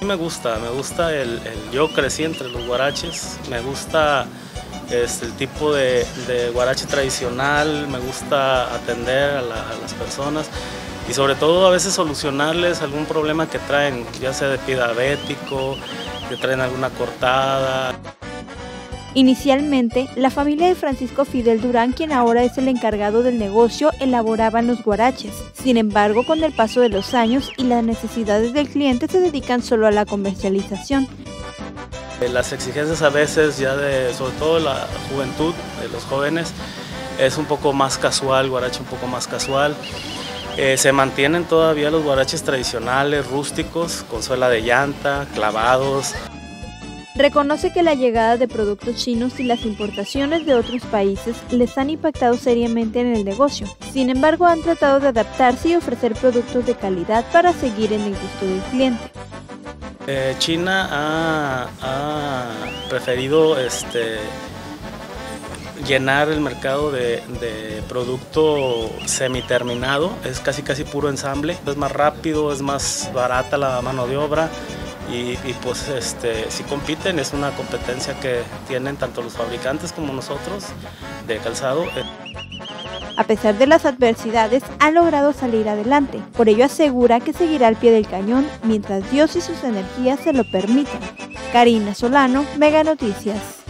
Me gusta yo crecí entre los guaraches, me gusta el tipo de guarache tradicional, me gusta atender a las personas y sobre todo a veces solucionarles algún problema que traen, ya sea de pie diabético, que traen alguna cortada. Inicialmente, la familia de Francisco Fidel Durán, quien ahora es el encargado del negocio, elaboraban los guaraches. Sin embargo, con el paso de los años y las necesidades del cliente, se dedican solo a la comercialización. Las exigencias a veces ya sobre todo la juventud, de los jóvenes, es un poco más casual, guarache un poco más casual. Se mantienen todavía los guaraches tradicionales, rústicos, con suela de llanta, clavados. Reconoce que la llegada de productos chinos y las importaciones de otros países les han impactado seriamente en el negocio. Sin embargo, han tratado de adaptarse y ofrecer productos de calidad para seguir en el gusto del cliente. China ha preferido llenar el mercado de producto semiterminado, es casi puro ensamble, es más rápido, es más barata la mano de obra. Y pues si compiten, es una competencia que tienen tanto los fabricantes como nosotros de calzado. A pesar de las adversidades, ha logrado salir adelante. Por ello asegura que seguirá al pie del cañón mientras Dios y sus energías se lo permitan. Karina Solano, Mega Noticias.